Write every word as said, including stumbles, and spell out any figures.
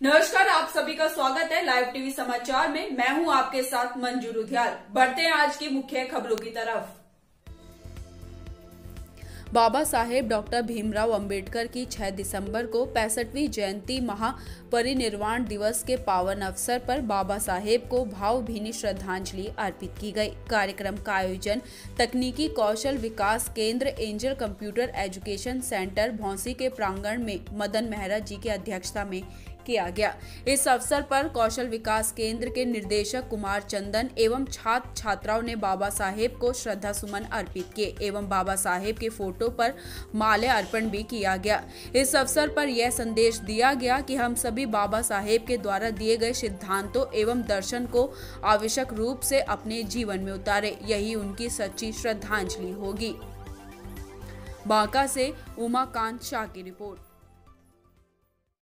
नमस्कार, आप सभी का स्वागत है लाइव टीवी समाचार में। मैं हूं आपके साथ मंजू रुधियाल। बढ़ते हैं आज की मुख्य खबरों की तरफ। बाबा साहेब डॉक्टर भीमराव अंबेडकर की छह दिसंबर को पैंसठवीं जयंती महापरिनिर्वाण दिवस के पावन अवसर पर बाबा साहेब को भावभीनी श्रद्धांजलि अर्पित की गई। कार्यक्रम का आयोजन तकनीकी कौशल विकास केंद्र Angel computer education centre Bhaunsi के प्रांगण में मदन मेहरा जी की अध्यक्षता में किया गया। इस अवसर पर कौशल विकास केंद्र के निदेशक कुमार चंदन एवं छात्र छात्राओं ने बाबा साहेब को श्रद्धा सुमन अर्पित किए एवं बाबा साहेब के फोटो पर माल्य अर्पण भी किया गया। इस अवसर पर यह संदेश दिया गया कि हम सभी बाबा साहेब के द्वारा दिए गए सिद्धांतों एवं दर्शन को आवश्यक रूप से अपने जीवन में उतारे, यही उनकी सच्ची श्रद्धांजलि होगी। बांका से उमाकांत शाह की रिपोर्ट।